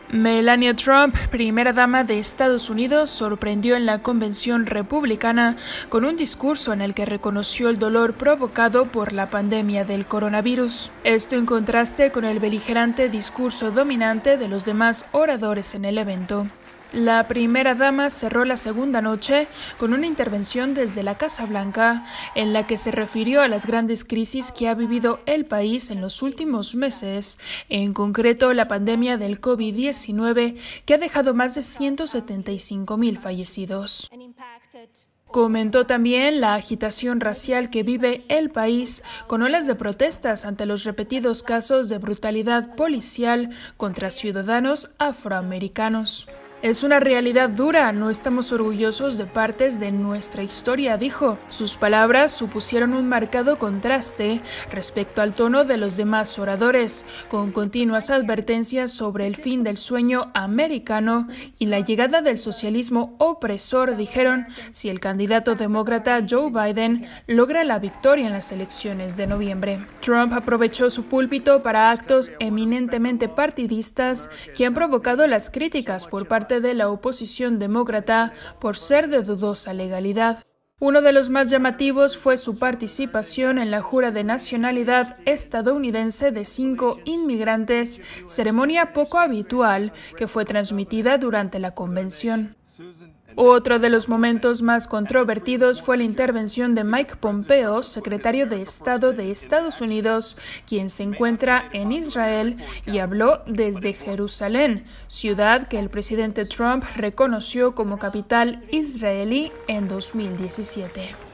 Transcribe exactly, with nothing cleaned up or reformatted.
Melania Trump, primera dama de Estados Unidos, sorprendió en la convención republicana con un discurso en el que reconoció el dolor provocado por la pandemia del coronavirus. Esto en contraste con el beligerante discurso dominante de los demás oradores en el evento. La primera dama cerró la segunda noche con una intervención desde la Casa Blanca en la que se refirió a las grandes crisis que ha vivido el país en los últimos meses, en concreto la pandemia del COVID diecinueve, que ha dejado más de ciento setenta y cinco mil fallecidos. Comentó también la agitación racial que vive el país con olas de protestas ante los repetidos casos de brutalidad policial contra ciudadanos afroamericanos. Es una realidad dura, no estamos orgullosos de partes de nuestra historia, dijo. Sus palabras supusieron un marcado contraste respecto al tono de los demás oradores, con continuas advertencias sobre el fin del sueño americano y la llegada del socialismo opresor, dijeron, si el candidato demócrata Joe Biden logra la victoria en las elecciones de noviembre. Trump aprovechó su púlpito para actos eminentemente partidistas que han provocado las críticas por parte de la oposición demócrata por ser de dudosa legalidad. Uno de los más llamativos fue su participación en la jura de nacionalidad estadounidense de cinco inmigrantes, ceremonia poco habitual que fue transmitida durante la convención. Otro de los momentos más controvertidos fue la intervención de Mike Pompeo, secretario de Estado de Estados Unidos, quien se encuentra en Israel y habló desde Jerusalén, ciudad que el presidente Trump reconoció como capital israelí en dos mil diecisiete.